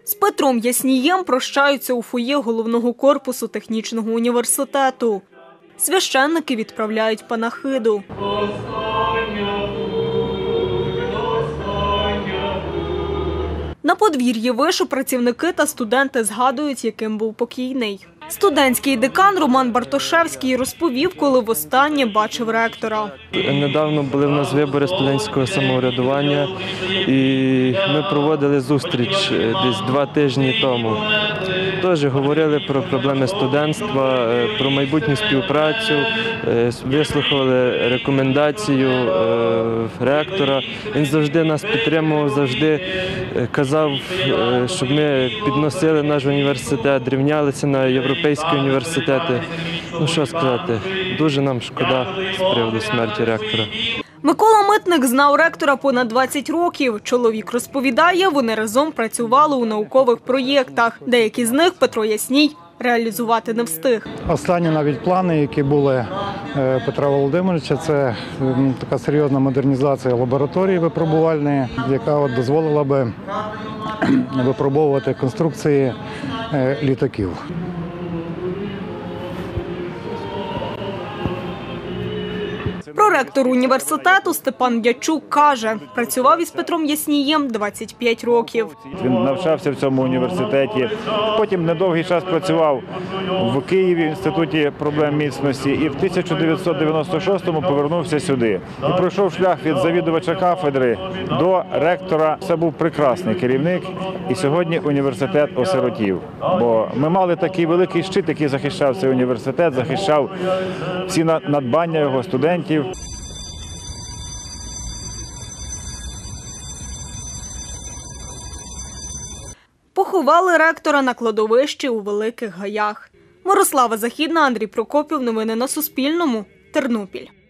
З Петром Яснієм прощаються у фоє головного корпусу технічного університету. Священники відправляють панахиду. На подвір'ї вишу працівники та студенти згадують, яким був покійний. Студентський декан Роман Бартошевський розповів, коли востаннє бачив ректора. Недавно були в нас вибори студентського самоврядування, і ми проводили зустріч десь 2 тижні тому. Теж говорили про проблеми студентства, про майбутню співпрацю, вислухали рекомендацію ректора. Він завжди нас підтримував, завжди казав, щоб ми підносили наш університет, рівнялися на європейські університети. Ну що сказати, дуже нам шкода з приводу смерті ректора. Микола Митник знав ректора понад 20 років. Чоловік розповідає, вони разом працювали у наукових проєктах. Деякі з них Петро Ясній реалізувати не встиг. Останні навіть плани, які були Петра Володимировича, це така серйозна модернізація лабораторії випробувальної, яка дозволила би випробовувати конструкції літаків. Проректор університету Степан Дячук каже, працював із Петром Яснієм 25 років. Він навчався в цьому університеті, потім недовгий час працював в Києві в Інституті проблем міцності і в 1996-му повернувся сюди. І пройшов шлях від завідувача кафедри до ректора. Це був прекрасний керівник, і сьогодні університет осиротів. Бо ми мали такий великий щит, який захищав цей університет, захищав всі надбання його студентів. Поховали ректора на кладовищі у Великих Гаях. Мирослава Західна, Андрій Прокопів. Новини на Суспільному. Тернопіль.